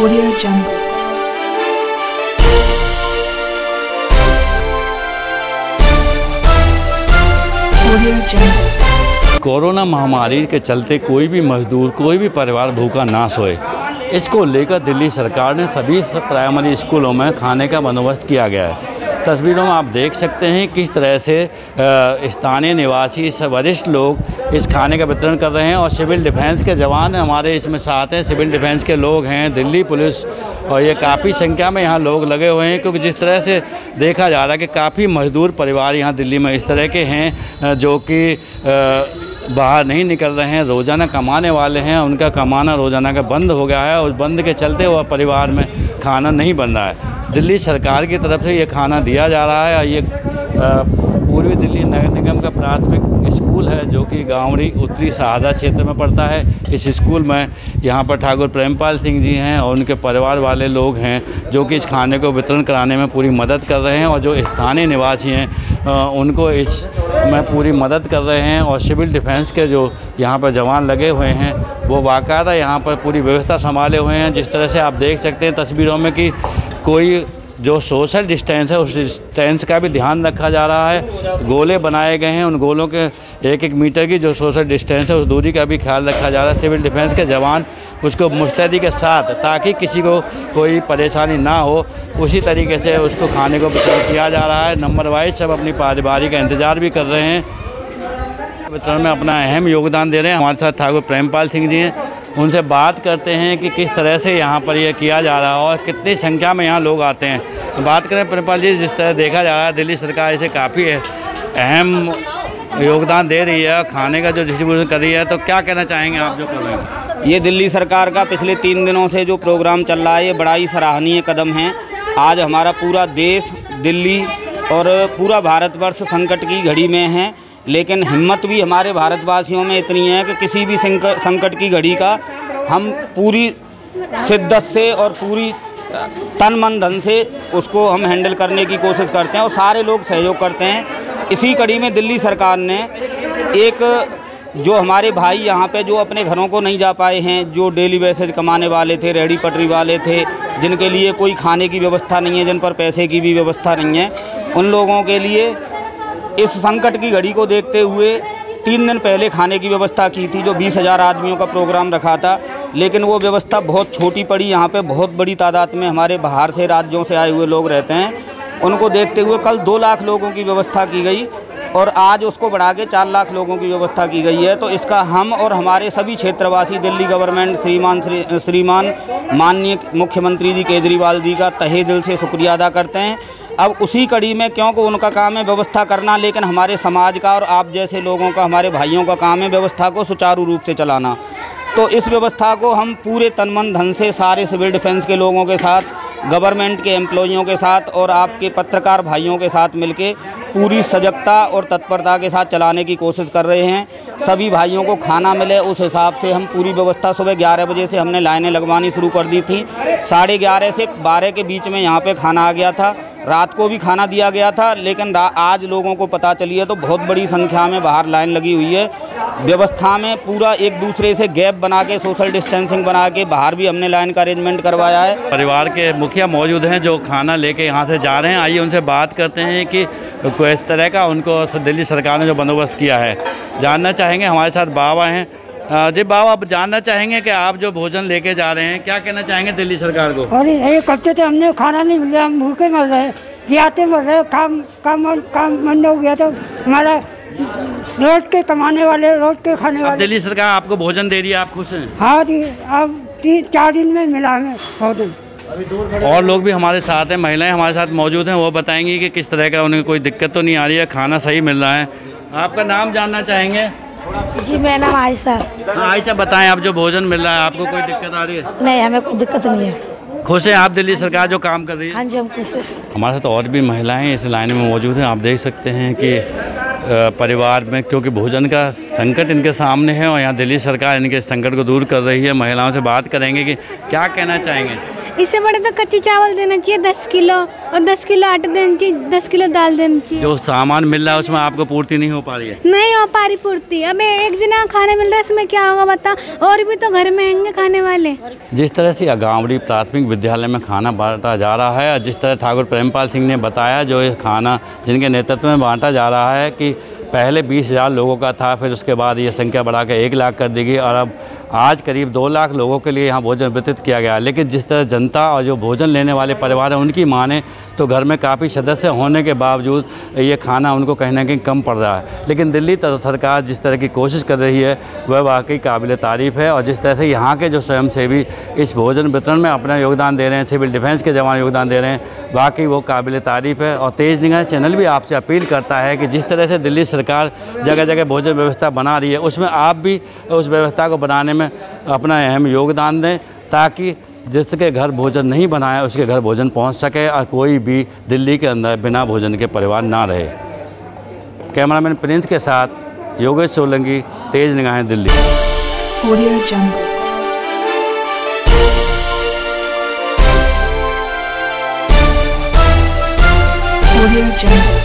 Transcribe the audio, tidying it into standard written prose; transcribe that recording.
Audio Jungle. Audio Jungle. Corona महामारी के चलते कोई भी मजदूर, कोई भी परिवार भूखा ना सोए, इसको लेकर दिल्ली सरकार ने सभी प्राइमरी स्कूलों में खाने का बंदोबस्त किया गया है। तस्वीरों में आप देख सकते हैं किस तरह से स्थानीय निवासी वरिष्ठ लोग इस खाने का वितरण कर रहे हैं और सिविल डिफेंस के जवान हमारे इसमें साथ हैं। सिविल डिफेंस के लोग हैं, दिल्ली पुलिस, और ये काफ़ी संख्या में यहाँ लोग लगे हुए हैं, क्योंकि जिस तरह से देखा जा रहा है कि काफ़ी मजदूर परिवार यहाँ दिल्ली में इस तरह के हैं जो कि बाहर नहीं निकल रहे हैं, रोज़ाना कमाने वाले हैं, उनका कमाना रोज़ाना का बंद हो गया है और बंद के चलते वह परिवार में खाना नहीं बन रहा है। दिल्ली सरकार की तरफ से ये खाना दिया जा रहा है। ये पूर्वी दिल्ली नगर निगम का प्राथमिक स्कूल है जो कि गांवरी उत्तरी शहादा क्षेत्र में पड़ता है। इस स्कूल में यहाँ पर ठाकुर प्रेमपाल सिंह जी हैं और उनके परिवार वाले लोग हैं जो कि इस खाने को वितरण कराने में पूरी मदद कर रहे हैं, और जो स्थानीय निवासी हैं उनको इसमें पूरी मदद कर रहे हैं। और सिविल डिफेंस के जो यहाँ पर जवान लगे हुए हैं वो बाकायदा यहाँ पर पूरी व्यवस्था संभाले हुए हैं। जिस तरह से आप देख सकते हैं तस्वीरों में कि कोई जो सोशल डिस्टेंस है उस डिस्टेंस का भी ध्यान रखा जा रहा है। गोले बनाए गए हैं, उन गोलों के 1-1 मीटर की जो सोशल डिस्टेंस है उस दूरी का भी ख्याल रखा जा रहा है। सिविल डिफेंस के जवान उसको मुस्तैदी के साथ, ताकि किसी को कोई परेशानी ना हो, उसी तरीके से उसको खाने को वितरण किया जा रहा है। नंबर वाइज सब अपनी बारी का इंतज़ार भी कर रहे हैं, वितरण में अपना अहम योगदान दे रहे हैं। हमारे साथ ठाकुर प्रेमपाल सिंह जी हैं, उनसे बात करते हैं कि किस तरह से यहाँ पर यह किया जा रहा है और कितनी संख्या में यहाँ लोग आते हैं। बात करें प्रेमपाल जी, जिस तरह देखा जा रहा है दिल्ली सरकार इसे काफ़ी अहम योगदान दे रही है, खाने का जो डिस्ट्रीब्यूशन कर रही है, तो क्या कहना चाहेंगे आप जो कर रहे हैं? ये दिल्ली सरकार का पिछले 3 दिनों से जो प्रोग्राम चल रहा है ये बड़ा ही सराहनीय कदम है। आज हमारा पूरा देश, दिल्ली और पूरा भारतवर्ष संकट की घड़ी में है, लेकिन हिम्मत भी हमारे भारतवासियों में इतनी है कि किसी भी संकट की घड़ी का हम पूरी शिद्दत से और पूरी तन मन धन से उसको हम हैंडल करने की कोशिश करते हैं और सारे लोग सहयोग करते हैं। इसी कड़ी में दिल्ली सरकार ने एक जो हमारे भाई यहाँ पे जो अपने घरों को नहीं जा पाए हैं, जो डेली बेसिस कमाने वाले थे, रेहड़ी पटरी वाले थे, जिनके लिए कोई खाने की व्यवस्था नहीं है, जिन पर पैसे की भी व्यवस्था नहीं है, उन लोगों के लिए इस संकट की घड़ी को देखते हुए 3 दिन पहले खाने की व्यवस्था की थी, जो 20,000 आदमियों का प्रोग्राम रखा था, लेकिन वो व्यवस्था बहुत छोटी पड़ी। यहाँ पे बहुत बड़ी तादाद में हमारे बाहर से राज्यों से आए हुए लोग रहते हैं, उनको देखते हुए कल 2 लाख लोगों की व्यवस्था की गई और आज उसको बढ़ा के 4 लाख लोगों की व्यवस्था की गई है। तो इसका हम और हमारे सभी क्षेत्रवासी, दिल्ली गवर्नमेंट, श्रीमान माननीय मुख्यमंत्री जी केजरीवाल जी का तहे दिल से शुक्रिया अदा करते हैं। अब उसी कड़ी में, क्योंकि उनका काम है व्यवस्था करना, लेकिन हमारे समाज का और आप जैसे लोगों का, हमारे भाइयों का काम है व्यवस्था को सुचारू रूप से चलाना। तो इस व्यवस्था को हम पूरे तन मन धन से सारे सिविल डिफेंस के लोगों के साथ, गवर्नमेंट के एम्प्लॉइयों के साथ और आपके पत्रकार भाइयों के साथ मिलके पूरी सजगता और तत्परता के साथ चलाने की कोशिश कर रहे हैं। सभी भाइयों को खाना मिले उस हिसाब से हम पूरी व्यवस्था, सुबह 11 बजे से हमने लाइनें लगवानी शुरू कर दी थी। 11:30 से 12 के बीच में यहाँ पे खाना आ गया था, रात को भी खाना दिया गया था, लेकिन आज लोगों को पता चली है तो बहुत बड़ी संख्या में बाहर लाइन लगी हुई है। व्यवस्था में पूरा एक दूसरे से गैप बना के, सोशल डिस्टेंसिंग बना के बाहर भी हमने लाइन का अरेंजमेंट करवाया है। परिवार के मुखिया मौजूद हैं जो खाना लेके यहाँ से जा रहे हैं। आइए उनसे बात करते हैं कि किस तरह का उनको दिल्ली सरकार ने जो बंदोबस्त किया है जानना चाहेंगे। हमारे साथ बाबा हैं। जी बाबा, आप जानना चाहेंगे कि आप जो भोजन लेके जा रहे हैं, क्या कहना चाहेंगे दिल्ली सरकार को? अरे एक हफ्ते से हमने खाना नहीं मिला, हम भूखे मर रहे, पियाते मर रहे, काम बंद हो गया। तो हमारा रोज के कमाने वाले, रोज के खाने वाले, दिल्ली सरकार आपको भोजन दे रही है, आप खुश हैं? हाँ जी, अब 3-4 दिन में मिला हमें भोजन। और लोग भी हमारे साथ हैं, महिलाएं हमारे साथ मौजूद हैं, वो बताएंगी कि किस तरह का उन्हें कोई दिक्कत तो नहीं आ रही है, खाना सही मिल रहा है। आपका नाम जानना चाहेंगे? जी, मेरा नाम आयशा। हाँ आयशा, बताएं, आप जो भोजन मिल रहा है आपको कोई दिक्कत आ रही है? नहीं, हमें कोई दिक्कत नहीं है। खुश हैं आप दिल्ली सरकार जो काम कर रही है? हाँ जी, हम खुश हैं। हमारे साथ और भी महिलाएं इस लाइन में मौजूद हैं। आप देख सकते हैं कि परिवार में क्योंकि भोजन का संकट इनके सामने है और यहाँ दिल्ली सरकार इनके संकट को दूर कर रही है। महिलाओं से बात करेंगे कि क्या कहना चाहेंगे। इससे बड़े तो कच्ची चावल देना चाहिए 10 किलो, और 10 किलो आटा देना चाहिए, 10 किलो दाल देना चाहिए। जो सामान मिल रहा है उसमें आपको पूर्ति नहीं हो पा रही है? नहीं हो पा रही पूर्ति। अब एक जना खाने मिल रहा है, इसमें क्या होगा बता, और भी तो घर में आएंगे खाने वाले। जिस तरह से अगावड़ी प्राथमिक विद्यालय में खाना बांटा जा रहा है, जिस तरह ठाकुर प्रेमपाल सिंह ने बताया, जो ये खाना जिनके नेतृत्व में बांटा जा रहा है कि पहले 20,000 लोगों का था, फिर उसके बाद ये संख्या बढ़ा के 1 लाख कर दी गई और अब आज करीब 2 लाख लोगों के लिए यहाँ भोजन वितरित किया गया। लेकिन जिस तरह जनता और जो भोजन लेने वाले परिवार हैं उनकी माने तो घर में काफ़ी सदस्य होने के बावजूद ये खाना उनको कहीं ना कहीं कम पड़ रहा है। लेकिन दिल्ली सरकार जिस तरह की कोशिश कर रही है वह वाकई काबिल तारीफ़ है, और जिस तरह से यहाँ के जो स्वयंसेवी इस भोजन वितरण में अपना योगदान दे रहे हैं, सिविल डिफेंस के जवान योगदान दे रहे हैं, वाकई वो काबिल तारीफ़ है। और तेज निगाह चैनल भी आपसे अपील करता है कि जिस तरह से दिल्ली सरकार जगह जगह भोजन व्यवस्था बना रही है, उसमें आप भी उस व्यवस्था को बनाने में अपना अहम योगदान दें, ताकि जिसके घर भोजन नहीं बनाया उसके घर भोजन पहुंच सके और कोई भी दिल्ली के अंदर बिना भोजन के परिवार ना रहे। कैमरामैन प्रिंस के साथ योगेश सोलंकी, तेज निगाहें, Delhi. Audio Jungle. Audio Jungle.